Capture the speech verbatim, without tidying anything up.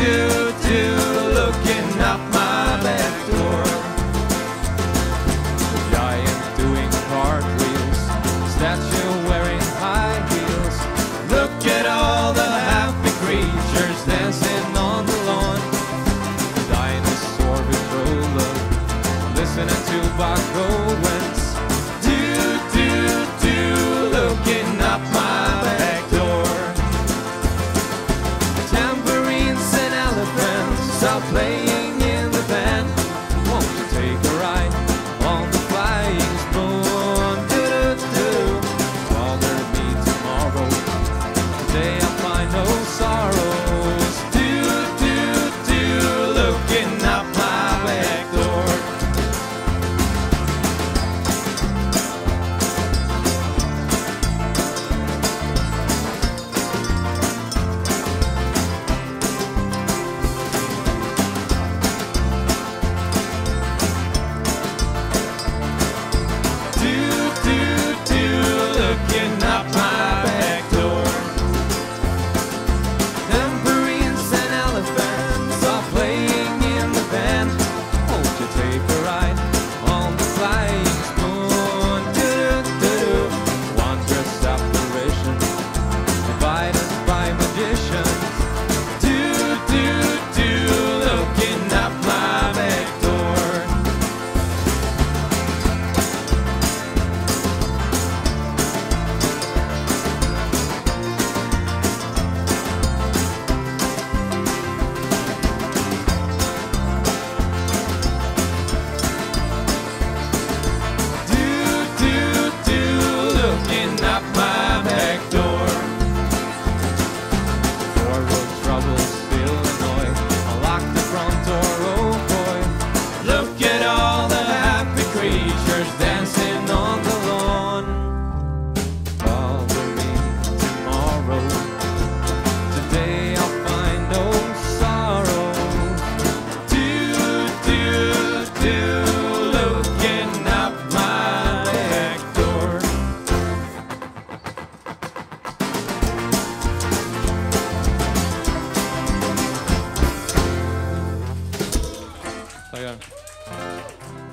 do, do, looking out my back door. The giant doing cartwheels, statue wearing high heels. Look at all the happy creatures dancing on the lawn. The dinosaur controller, listening to Bob Goldwyn's. Do, do, do, looking up my back door. Tambourines and elephants are playing in the band. Won't you take a ride on the flying spoon? Do, do, do, bother me tomorrow. Today I find no sorrows. Do, do, do, looking up my back door. Looking up my back door. Tambourines and elephants are playing in the band. Won't you take a ride on the flying spoon? Do-do-do-do. Wondrous apparition, invited by magicians. Do-do-do, looking up my back door. Up my back door. Four road troubles, Illinois. I locked the front door, oh boy. Look at all the happy creatures dancing on the lawn. Bother me tomorrow. Today I'll find no sorrow. Do, do, do, looking up my back door. I got it.